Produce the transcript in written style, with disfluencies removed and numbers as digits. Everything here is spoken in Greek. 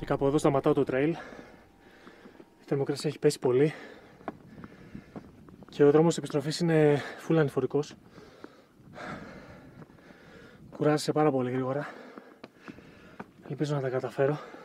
Και κάπου εδώ σταματάω το trail. Η θερμοκρασία έχει πέσει πολύ και ο δρόμος της επιστροφής είναι full ανηφορικός. Κουράζεσαι πάρα πολύ γρήγορα. Ελπίζω να τα καταφέρω.